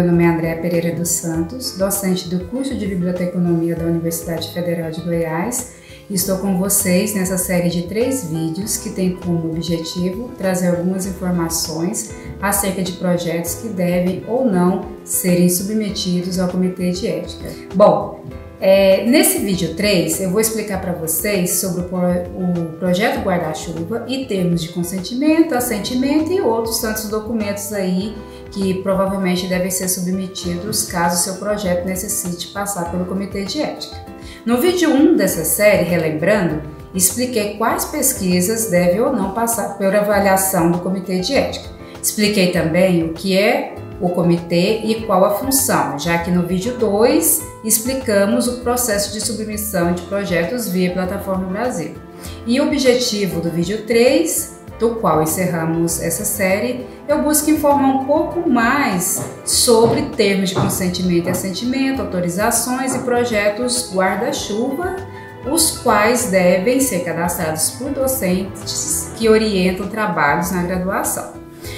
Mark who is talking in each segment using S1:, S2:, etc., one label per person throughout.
S1: Meu nome é Andréa Pereira dos Santos, docente do curso de Biblioteconomia da Universidade Federal de Goiás, e estou com vocês nessa série de 3 vídeos que tem como objetivo trazer algumas informações acerca de projetos que devem ou não serem submetidos ao Comitê de Ética. Bom, nesse vídeo 3 eu vou explicar para vocês sobre o projeto guarda-chuva e termos de consentimento, assentimento e outros tantos documentos aí que provavelmente devem ser submetidos caso seu projeto necessite passar pelo Comitê de Ética. No vídeo 1 dessa série, relembrando, expliquei quais pesquisas devem ou não passar pela avaliação do Comitê de Ética. Expliquei também o que é o comitê e qual a função, já que no vídeo 2 explicamos o processo de submissão de projetos via Plataforma Brasil. E o objetivo do vídeo 3, do qual encerramos essa série, eu busco informar um pouco mais sobre termos de consentimento e assentimento, autorizações e projetos guarda-chuva, os quais devem ser cadastrados por docentes que orientam trabalhos na graduação.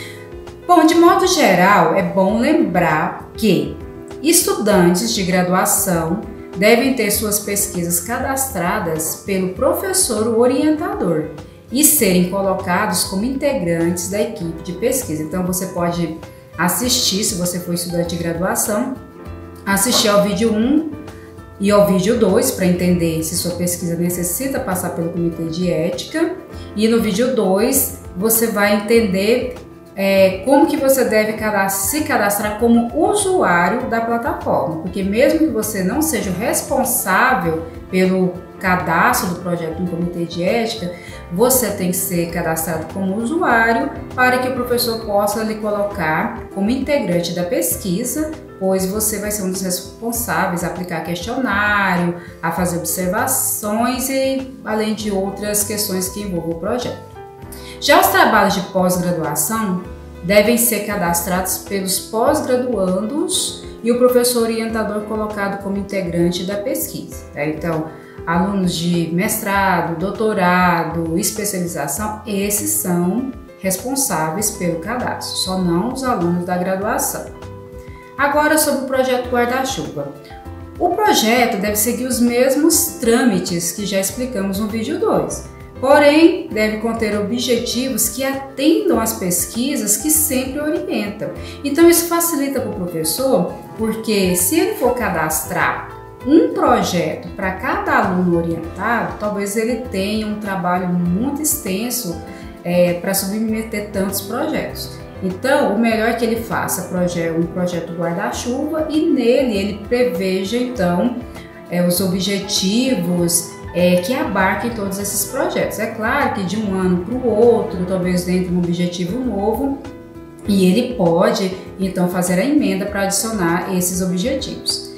S1: Bom, de modo geral, é bom lembrar que estudantes de graduação devem ter suas pesquisas cadastradas pelo professor orientador e serem colocados como integrantes da equipe de pesquisa. Então você pode assistir, se você for estudante de graduação, assistir ao vídeo 1 e ao vídeo 2 para entender se sua pesquisa necessita passar pelo Comitê de Ética, e no vídeo 2 você vai entender como que você deve se cadastrar como usuário da plataforma, porque mesmo que você não seja o responsável pelo cadastro do projeto no Comitê de Ética, você tem que ser cadastrado como usuário para que o professor possa lhe colocar como integrante da pesquisa, pois você vai ser um dos responsáveis a aplicar questionário, a fazer observações e além de outras questões que envolvam o projeto. Já os trabalhos de pós-graduação devem ser cadastrados pelos pós-graduandos e o professor orientador colocado como integrante da pesquisa. Então, alunos de mestrado, doutorado, especialização, esses são responsáveis pelo cadastro, só não os alunos da graduação. Agora, sobre o projeto guarda-chuva. O projeto deve seguir os mesmos trâmites que já explicamos no vídeo 2. Porém, deve conter objetivos que atendam às pesquisas que sempre orientam. Então, isso facilita para o professor, porque se ele for cadastrar um projeto para cada aluno orientado, talvez ele tenha um trabalho muito extenso para submeter tantos projetos. Então, o melhor é que ele faça um projeto guarda-chuva e nele ele preveja, então, os objetivos que abarquem todos esses projetos. É claro que de um ano para o outro, talvez dentro de um objetivo novo, e ele pode, então, fazer a emenda para adicionar esses objetivos.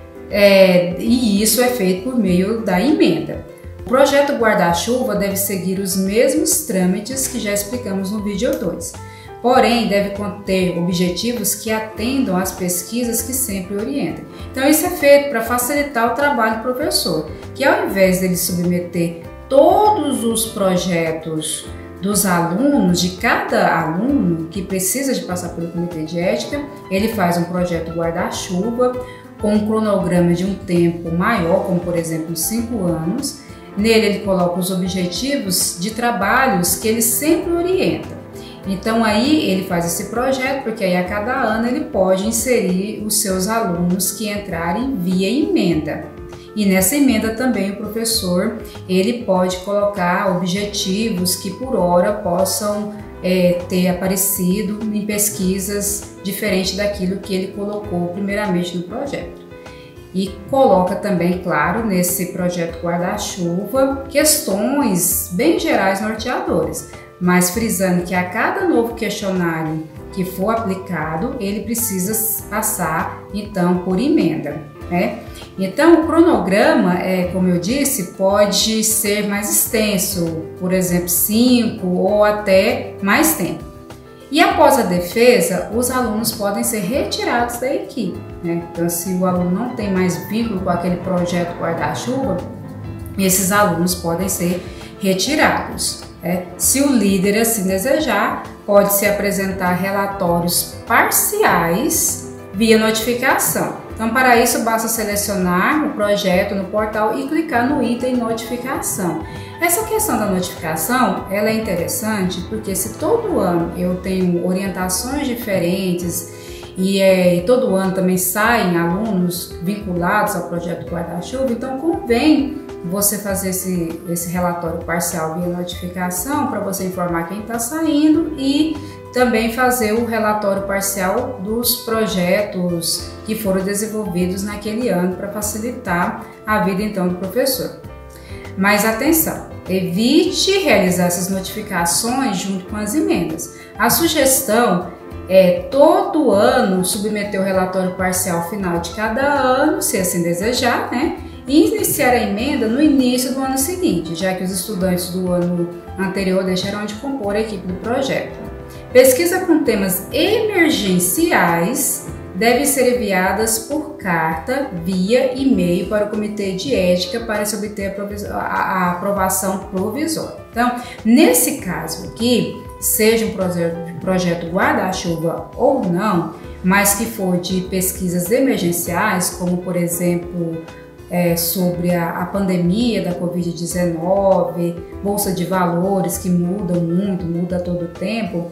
S1: E isso é feito por meio da emenda. O projeto guarda-chuva deve seguir os mesmos trâmites que já explicamos no vídeo 2. Porém, deve conter objetivos que atendam às pesquisas que sempre orientam. Então, isso é feito para facilitar o trabalho do professor, que ao invés dele submeter todos os projetos dos alunos, de cada aluno que precisa de passar pelo Comitê de Ética, ele faz um projeto guarda-chuva com um cronograma de um tempo maior, como por exemplo 5 anos. Nele ele coloca os objetivos de trabalhos que ele sempre orienta. Então aí ele faz esse projeto, porque aí a cada ano ele pode inserir os seus alunos que entrarem via emenda. E nessa emenda também o professor ele pode colocar objetivos que por hora possam ter aparecido em pesquisas diferentes daquilo que ele colocou primeiramente no projeto. E coloca também, claro, nesse projeto guarda-chuva, questões bem gerais norteadoras, mas frisando que a cada novo questionário que for aplicado, ele precisa passar, então, por emenda, né? Então, o cronograma, como eu disse, pode ser mais extenso, por exemplo, 5 ou até mais tempo. E após a defesa, os alunos podem ser retirados da equipe, né? Então, se o aluno não tem mais vínculo com aquele projeto guarda-chuva, esses alunos podem ser retirados. Se o líder assim desejar, pode-se apresentar relatórios parciais via notificação. Então, para isso, basta selecionar o projeto no portal e clicar no item notificação. Essa questão da notificação, ela é interessante porque se todo ano eu tenho orientações diferentes e todo ano também saem alunos vinculados ao projeto Guarda-Chuva, então convém você fazer esse relatório parcial via notificação para você informar quem está saindo e também fazer o relatório parcial dos projetos que foram desenvolvidos naquele ano para facilitar a vida então do professor. Mas atenção, evite realizar essas notificações junto com as emendas. A sugestão é todo ano submeter o relatório parcial final de cada ano, se assim desejar, né? E iniciar a emenda no início do ano seguinte, já que os estudantes do ano anterior deixaram de compor a equipe do projeto. Pesquisa com temas emergenciais devem ser enviadas por carta, via e-mail para o Comitê de Ética para se obter a aprovação provisória. Então, nesse caso aqui, seja um projeto guarda-chuva ou não, mas que for de pesquisas emergenciais, como por exemplo sobre a pandemia da Covid-19, bolsa de valores que mudam muito, muda a todo tempo,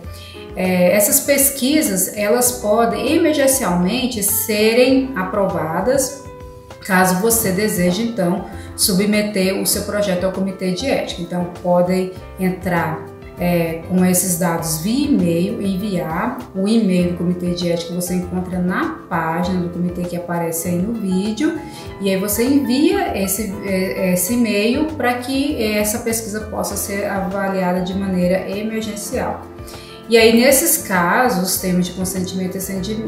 S1: essas pesquisas elas podem emergencialmente serem aprovadas caso você deseje então submeter o seu projeto ao Comitê de Ética. Então podem entrar com esses dados via e-mail, enviar o e-mail do Comitê de Ética que você encontra na página do comitê que aparece aí no vídeo, e aí você envia esse e-mail para que essa pesquisa possa ser avaliada de maneira emergencial. E aí, nesses casos, os termos de consentimento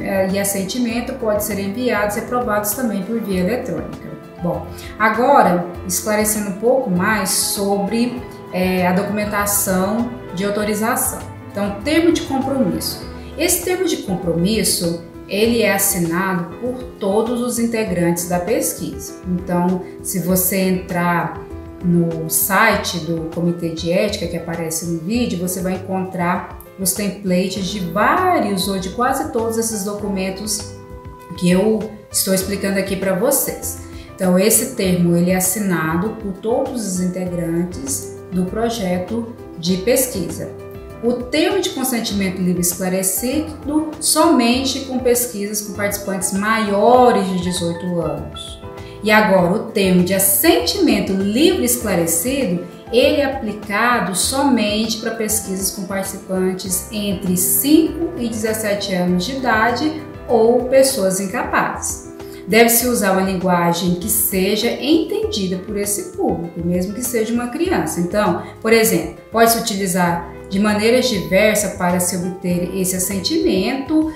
S1: e assentimento podem ser enviados e aprovados também por via eletrônica. Bom, agora, esclarecendo um pouco mais sobre a documentação de autorização. Então, termo de compromisso. Esse termo de compromisso, ele é assinado por todos os integrantes da pesquisa. Então, se você entrar no site do Comitê de Ética, que aparece no vídeo, você vai encontrar os templates de vários ou de quase todos esses documentos que eu estou explicando aqui para vocês. Então, esse termo ele é assinado por todos os integrantes do projeto de pesquisa. O termo de consentimento livre esclarecido somente com pesquisas com participantes maiores de 18 anos. E agora, o termo de assentimento livre esclarecido, ele é aplicado somente para pesquisas com participantes entre 5 e 17 anos de idade ou pessoas incapazes. Deve-se usar uma linguagem que seja entendida por esse público, mesmo que seja uma criança. Então, por exemplo, pode-se utilizar de maneiras diversas para se obter esse assentimento,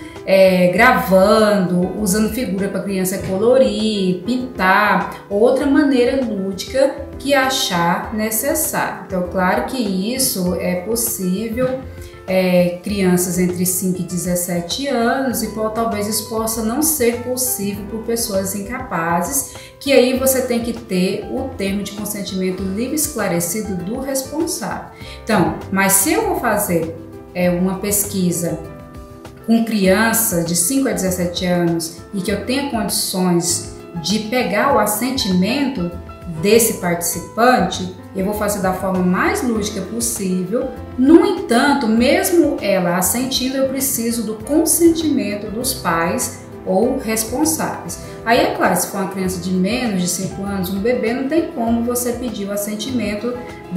S1: gravando, usando figura para a criança colorir, pintar, ou outra maneira lúdica que achar necessário. Então, claro que isso é possível crianças entre 5 e 17 anos, e talvez isso possa não ser possível por pessoas incapazes, que aí você tem que ter o termo de consentimento livre esclarecido do responsável. Então, mas se eu vou fazer uma pesquisa com criança de 5 a 17 anos e que eu tenha condições de pegar o assentimento desse participante, eu vou fazer da forma mais lúdica possível. No entanto, mesmo ela assentindo, eu preciso do consentimento dos pais ou responsáveis. Aí é claro, se for uma criança de menos de 5 anos, um bebê, não tem como você pedir o assentimento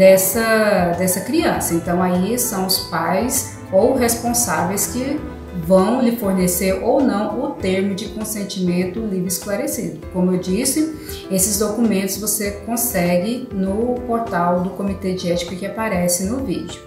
S1: dessa criança. Então aí são os pais ou responsáveis que vão lhe fornecer ou não o termo de consentimento livre esclarecido. Como eu disse, esses documentos você consegue no portal do Comitê de Ética que aparece no vídeo.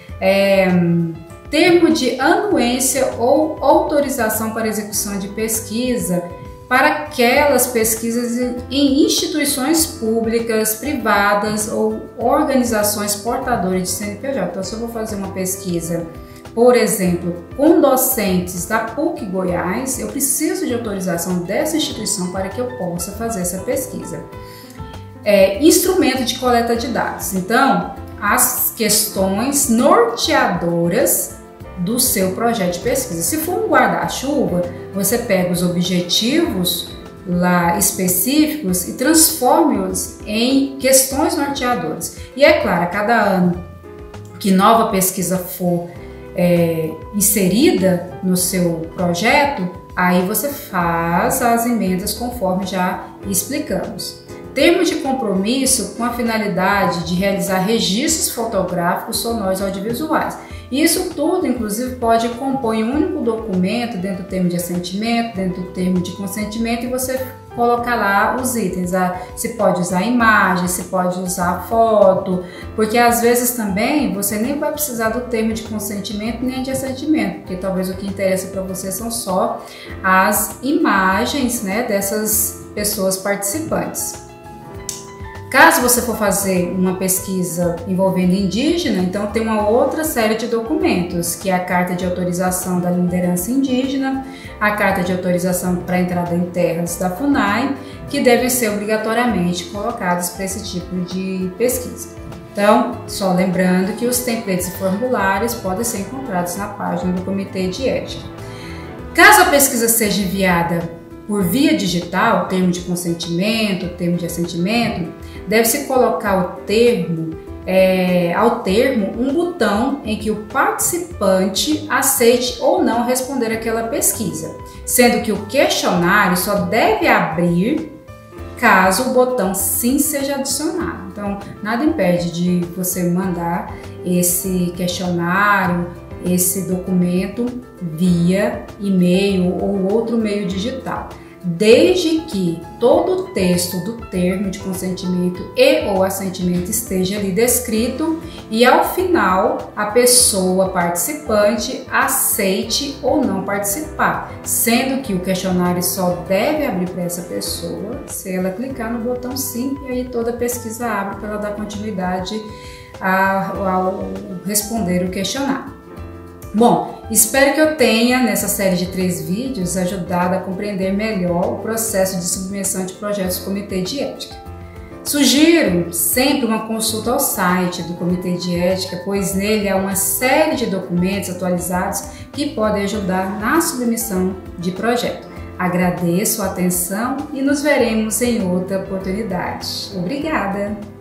S1: Termo de anuência ou autorização para execução de pesquisa para aquelas pesquisas em instituições públicas, privadas ou organizações portadoras de CNPJ. Então, se eu vou fazer uma pesquisa, por exemplo, com docentes da PUC Goiás, eu preciso de autorização dessa instituição para que eu possa fazer essa pesquisa. Instrumento de coleta de dados. Então, as questões norteadoras do seu projeto de pesquisa. Se for um guarda-chuva, você pega os objetivos lá específicos e transforme-os em questões norteadoras. E é claro, a cada ano que nova pesquisa for inserida no seu projeto, aí você faz as emendas conforme já explicamos. Termo de compromisso com a finalidade de realizar registros fotográficos, sonoros e audiovisuais. Isso tudo, inclusive, pode compor em um único documento, dentro do termo de assentimento, dentro do termo de consentimento, e você colocar lá os itens. Se pode usar imagem, se pode usar foto, porque às vezes também você nem vai precisar do termo de consentimento nem de assentimento, porque talvez o que interessa para você são só as imagens, né, dessas pessoas participantes. Caso você for fazer uma pesquisa envolvendo indígena, então tem uma outra série de documentos, que é a carta de autorização da liderança indígena, a carta de autorização para entrada em terras da FUNAI, que devem ser obrigatoriamente colocados para esse tipo de pesquisa. Então, só lembrando que os templates e formulários podem ser encontrados na página do Comitê de Ética. Caso a pesquisa seja enviada por via digital, termo de consentimento, termo de assentimento, deve-se colocar ao termo um botão em que o participante aceite ou não responder aquela pesquisa, sendo que o questionário só deve abrir caso o botão sim seja adicionado. Então, nada impede de você mandar esse questionário, esse documento via e-mail ou outro meio digital, desde que todo o texto do termo de consentimento e ou assentimento esteja ali descrito e ao final a pessoa participante aceite ou não participar, sendo que o questionário só deve abrir para essa pessoa se ela clicar no botão sim, e aí toda a pesquisa abre para ela dar continuidade ao responder o questionário. Bom, espero que eu tenha, nessa série de 3 vídeos, ajudado a compreender melhor o processo de submissão de projetos do Comitê de Ética. Sugiro sempre uma consulta ao site do Comitê de Ética, pois nele há uma série de documentos atualizados que podem ajudar na submissão de projeto. Agradeço a atenção e nos veremos em outra oportunidade. Obrigada!